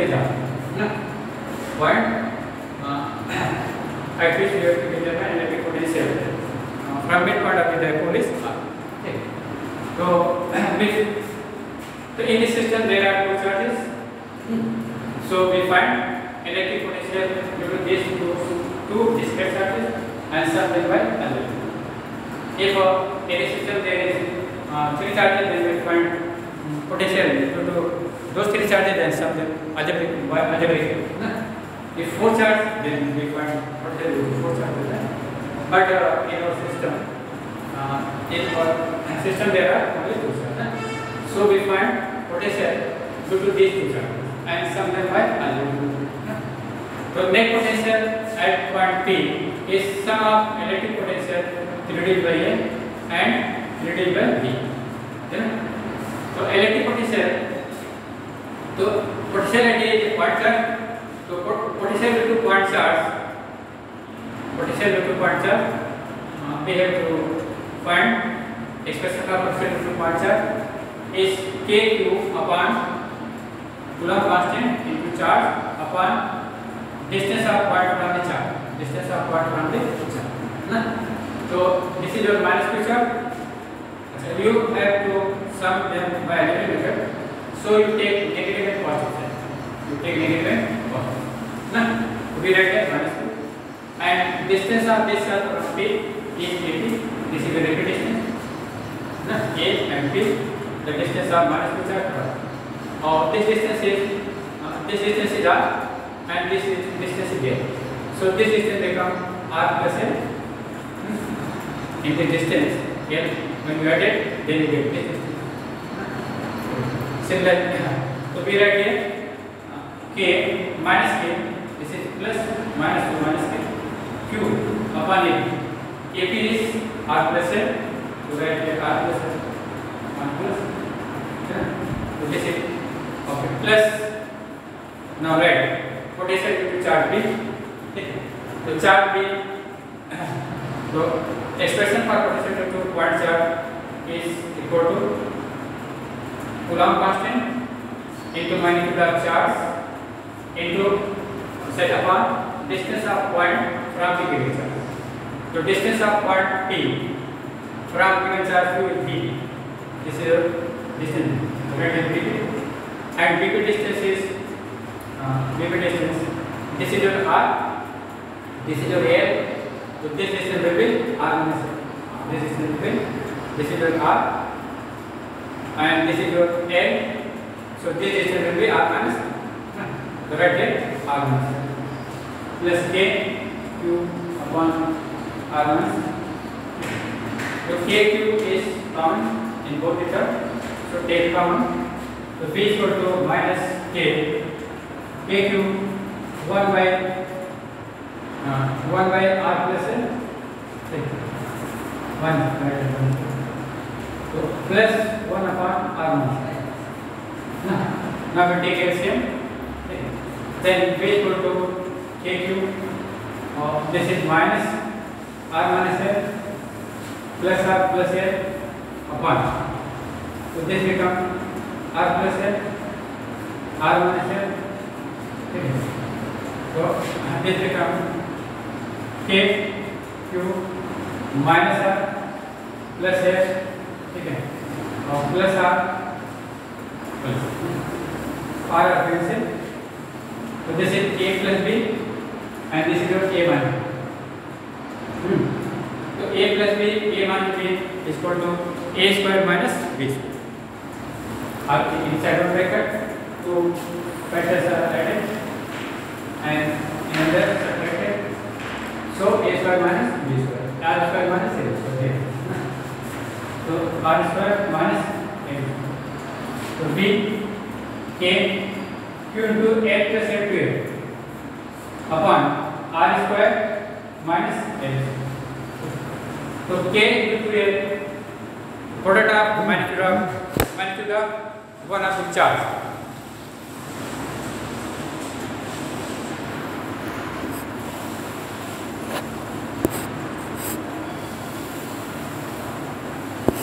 potential is ना point at which we have to measure the electric potential from midpoint of the dipole is R. Okay. So in this system there are two charges. So we find electric potential due to these two discrete charges and sum them by other. If in a system there is three charges, then we find potential due to those three charges and sum them algebraically. If four charges, then we find potential due to four charges. But in our system, there are only two charges. So we find potential due to these two charges and sum them by algebraic. So net potential at point P is sum of electric potential reduced by A and reduced by B. So electric potential, so potential at A is point charge. So potential due to point charge, we have to find expression of potential due to point charge is kq upon Coulomb constant into charge upon distance of point from the charge. So this is your minus q charge. So you have to sum them by algebraic method. So you take negative and positive. We write as minus q. And distance of this from P is AP. This is the rapid distance. A and P. The distance of minus q charge. This distance is R and this distance is L. So this distance becomes R plus L. In the distance L, when you add it, then you get this distance. Similarly, so we write here K minus K. This is plus minus 2 minus K. Q upon AP. AP is R plus L. So write here R plus L. 1 plus. So this is okay. Plus now write potential due to charge B. So charge B. So expression for potential due to point charge is equal to Coulomb constant into magnitude of charge into set upon distance of point from the given charge. So distance of point P from given charge to B. This is distance. And BP distance is this is your R, this is your L. So this distance will be R minus L. This is your R and this is your L. So this distance will be R minus L. So write here R minus L plus K Q upon R minus L. So KQ is common in both the terms. So take common. So B is equal to minus K. KQ 1 by R plus L. 1. So plus 1 upon R minus L. Now we take LCM. Then B is equal to KQ. This is minus R minus L plus R plus L upon. So this becomes R plus L, R minus L. So this becomes K Q minus R plus L, plus R plus R cancel. So this is A plus B and this is your A minus B. So A plus B, A minus B is equal to A square minus B square. Inside of bracket, two factors are added and another subtracted. So A square minus B square, R square minus A square. So R square minus A. So B K Q into A plus A to A upon R square minus A. So K into A, product of magnitude of one of the charge.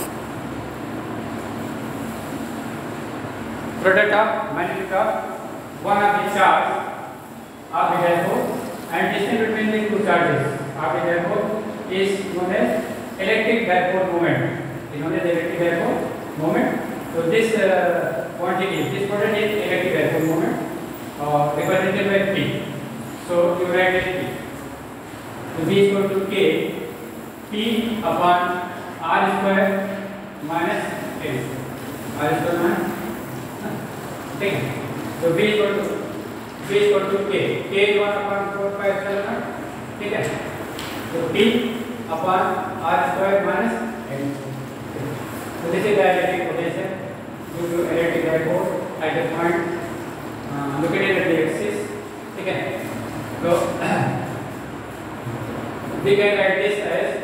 Product of magnitude of one of the charge of the dipole and distance between the two charges of the dipole is known as electric dipole moment. Is known as electric dipole moment. So this quantity, this product is electric dipole moment represented by P. So you write it P. So V is equal to K P upon R square minus L. R square minus. Okay. So V is equal to K. K is 1 upon 4 pi epsilon naught. Okay. So P upon R square minus L. So this is the electric potential due to electric dipole at the point located at the axis. Okay. So we can write this as,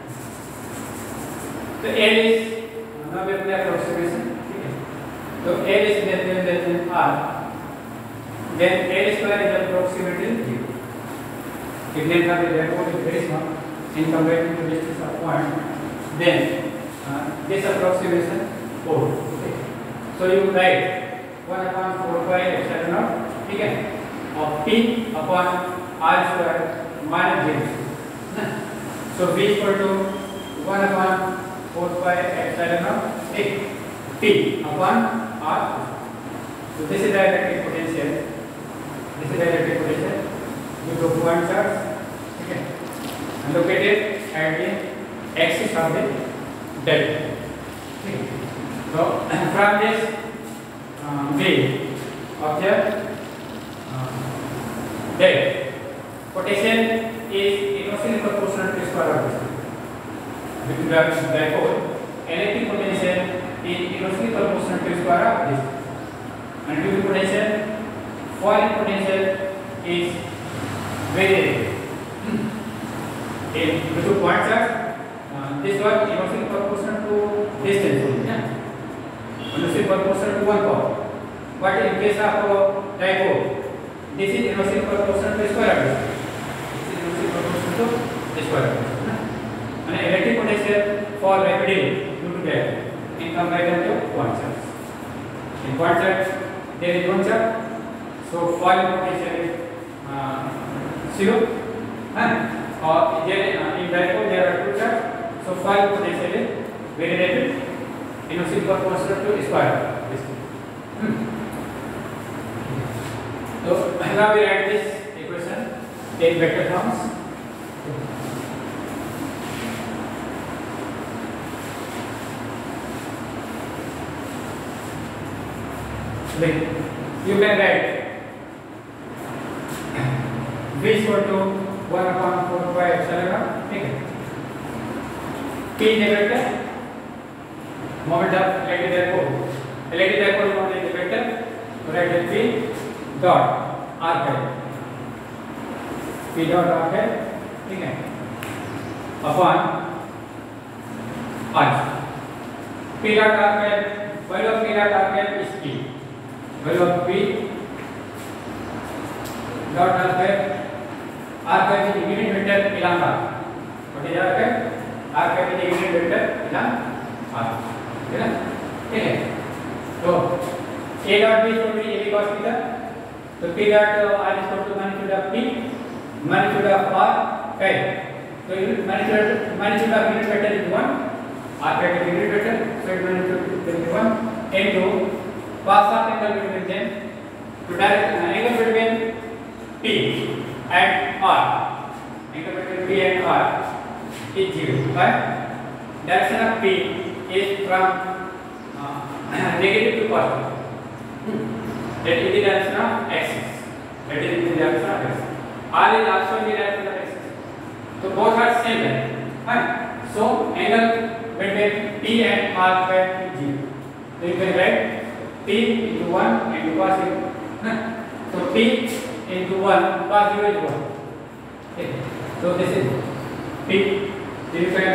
so L is now we apply approximation. Okay. So L is less than R, then L square is approximately 0. If length of the dipole is very small in comparison to distance of point, then this approximation 4. Okay. So you write 1 upon 4 pi epsilon naught, okay, of P upon R square minus 0. So V is equal to 1 upon 4 pi epsilon naught P upon R. So this is the electric potential. This is the electric potential due to point charge, okay, and located at the axis of the delta. Okay. So from this V of the delta, potential is inversely proportional to square of distance. Therefore, electric potential is inversely proportional to square of distance. And due to potential, falling potential is very due to point charge. This was inversely proportional to distance only. Inversely proportional to one power. But in case of dipole, this is inversely proportional to square of distance. To square. And electric potential fall rapidly due to that in comparison to point charge. In point charge there is one charge, so falling potential is 0. Or in dipole there are two charges, so falling potential is very rapid, inversely proportional to square distance. So now we write this equation in vector forms. You can write V is equal to 1 upon 4 pi epsilon naught. Okay. P is a vector, moment of electric dipole. Electric dipole moment is a vector. So write P dot R prime. P dot R prime. Okay. Upon R. P dot R prime. Value of P dot R prime is P. Value of P dot R prime. R prime is the unit vector along R. What is R prime? R prime is the unit vector along R. Okay. So A dot B is going to be A cos theta. So P dot R is equal to magnitude of P, magnitude of R, okay. So magnitude of unit vector is 1. R prime is unit vector, so magnitude is 1 into cos of angle between them. To direct angle between P and R, angle between P and R is 0. Right? Direction of P is from negative to positive. That is the direction of axis. That is the direction of axis. R is also in the direction of axis. So both are same length. Right? So angle between P and R prime is 0. So you can write P into 1 into cos 0. So P into 1 cos 0 is 1. Okay. So this is P. So you can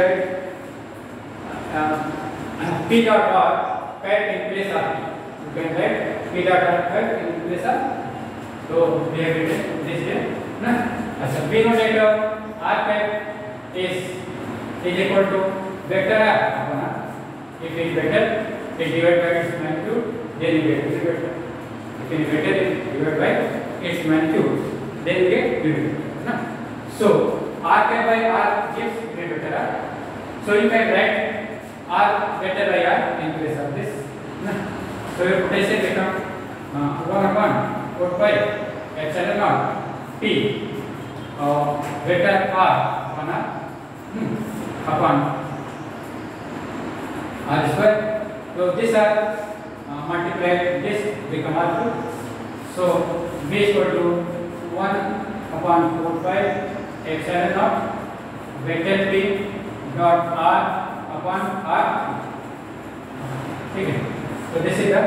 write P dot R prime in place of P. You can write P dot R prime in place of. So we have written this here. So we know that R prime is equal to vector R upon R. If it is vector, it divided by its magnitude, then you get this vector. If any vector is divided by its magnitude, then you get unit vector. So r cap by r gives unit vector r. So you can write r vector by r in place of this. So your potential becomes 1 upon 4 pi epsilon naught p vector r upon r upon r square. So this r multiplied this become r cube. So v is equal to 1 upon 4 pi epsilon naught vector p dot r upon r. Okay. So this is the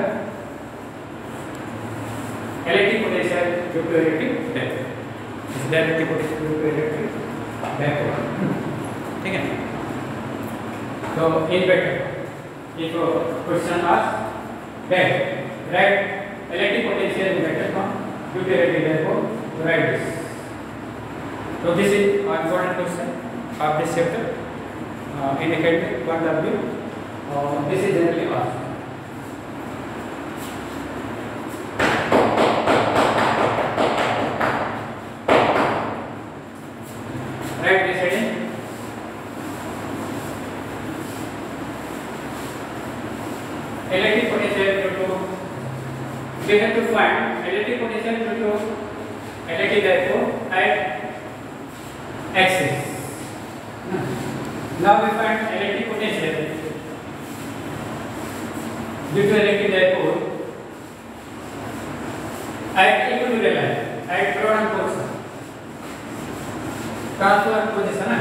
electric potential due to electric dipole. This is the electric potential due to electric dipole. Okay. So in vector, if question asks that write electric potential in vector form due to electric dipole, write this. So this is an important question of this chapter in academic point of view. This is generally asked. Write this heading. Electric potential due to, we have to find electric potential due to electric dipole at axis. Now we find electric potential due to electric dipole at equatorial line, at proton position, transfer position.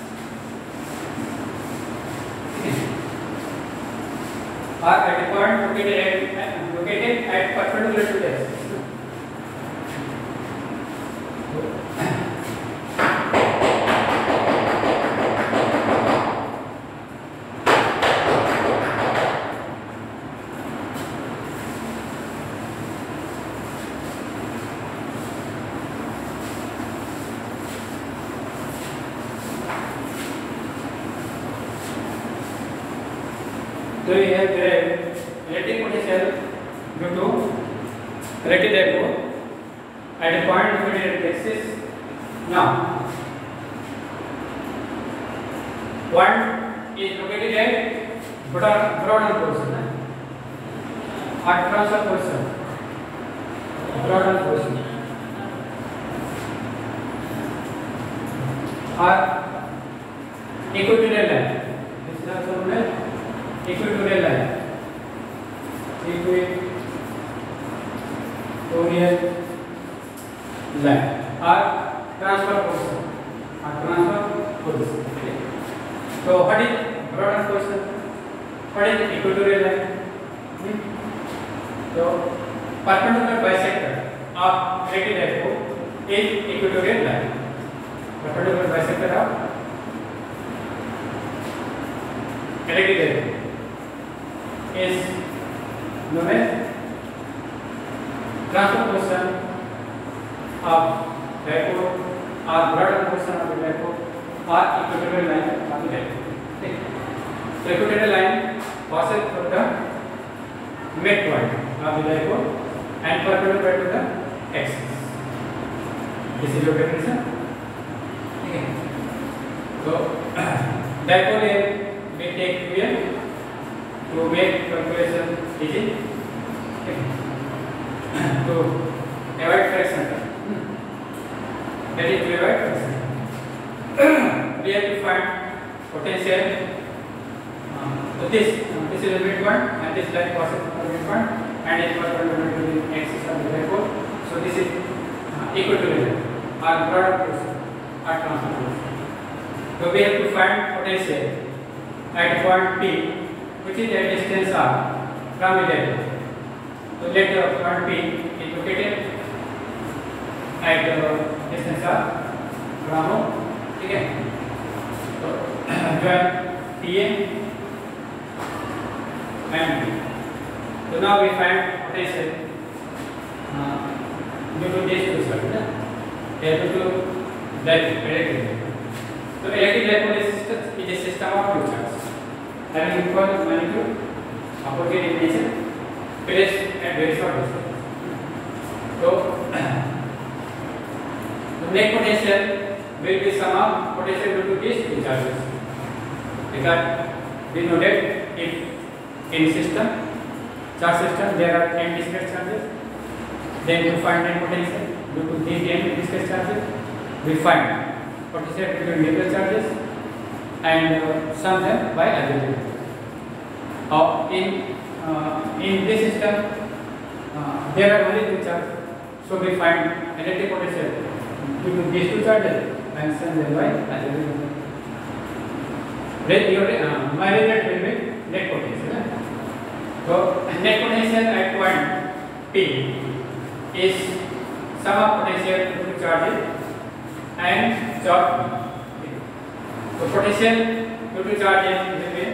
Are at a point located at perpendicular to the axis. So we have derived electric potential due to electric dipole at a point located at the axis. Now, one is located at proton position, at transfer position, proton position, or equatorial line. This is also known as equatorial line. Equatorial line or transfer position. Okay. So what is proton position? What is equatorial line? So perpendicular bisector of electric dipole is equatorial line. Perpendicular bisector of electric dipole is known as transfer position of dipole or proton position of the dipole or equatorial line of the dipole. Okay. So equatorial line passes through the midpoint of the dipole and perpendicular to the axis. This is your definition. Okay. So dipole we take here to make calculation easy. Okay. To avoid fraction. That is to avoid fraction. We have to find potential. So this is the midpoint and this line passes through the midpoint and is perpendicular to the axis of the dipole. So this is equatorial or proton position or transfer position. So we have to find potential at point P, which is a distance r from the dipole. So let the point P is located at the distance r from O. Okay. So join TA and B. So now we find potential due to these two circuits. Due to electric. So electric dipole is a system of two charges having equal magnitude, opposite in nature, placed at very short distance. So the net potential will be sum of potential due to these two charges. Because we know that if in charge system there are n discrete charges, then to find net potential due to these n discrete charges, we find potential between neutral charges and sum them by algebra. In this system there are only two charges, so we find electric potential due to these two charges and sum them by algebra. My result will be net potential. So net potential at point P is sum of potential due to charges and charge P. So potential due to charges will be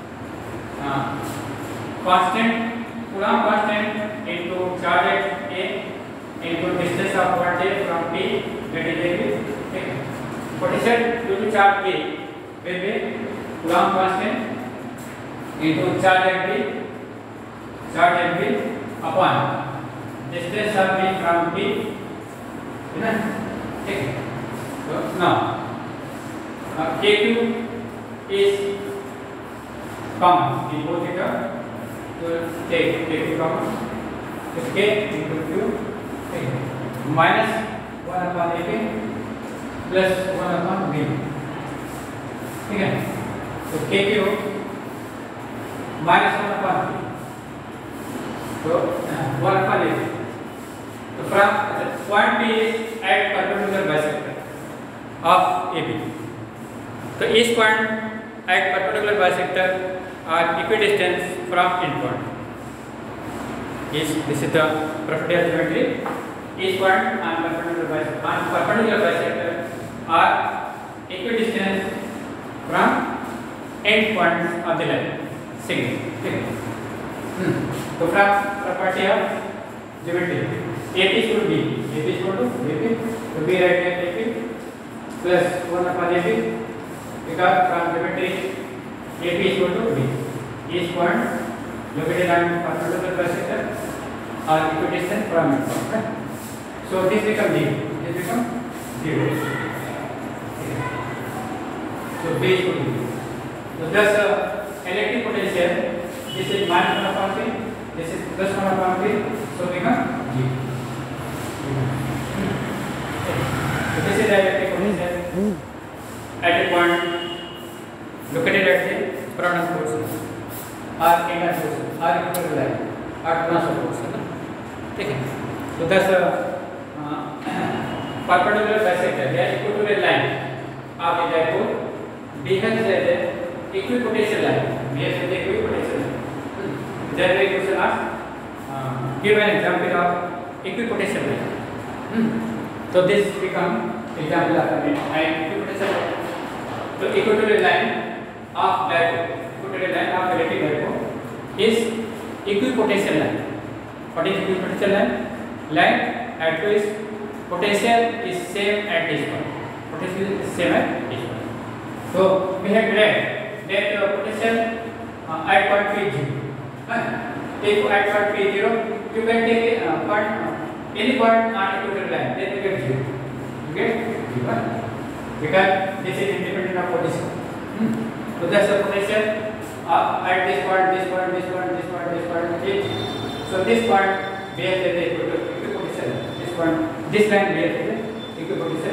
constant, Coulomb constant into charge at A into distance of point A from P, that is A. Potential due to charge P will be Coulomb constant into charge at B upon distance of B from P. So now K2 is common in both the terms. So take K2 common. So K into Q minus 1 upon AP plus 1 upon B. Okay. So KQ minus 1 upon P. So 1 upon AP. So from point P is at perpendicular bisector of AB. So each point at perpendicular bisector are equidistant from endpoint. This is the property of geometry. Each point on perpendicular bisector are equidistant from endpoints of the line. Signal. So from property of geometry, AP should be AP equal to BP. So B right hand AP plus 1 upon AP, because from geometry AP is equal to B. Each point located on perpendicular bisector are equidistant from endpoint. So this becomes 0. This becomes 0. So B is equal to 0. So thus electric potential, this is minus 1 upon P, this is plus 1 upon P, so become 0. So this is the electric potential at a point located at the product portion or inner portion or equal line or transfer portion. Okay. So thus perpendicular bisector, they are equal to a line of the dipole. B has the equipotential line. B has the equipotential line. Then we question ask, give an example of equipotential line. So this become example of an equipotential line. So equatorial line of dipole, equatorial line of electric dipole is equipotential line. What is equipotential line? Line at which potential is same at each point. Potential is same at each point. So we have read that potential at point P0. If at point P0, you can take any point on equatorial line, then you get 0. You get 0. Because this is independent of position. So that's the potential at this point, this point, this point, this point, this point. So this point behaves as a equipotential. This point, this line behaves as a equipotential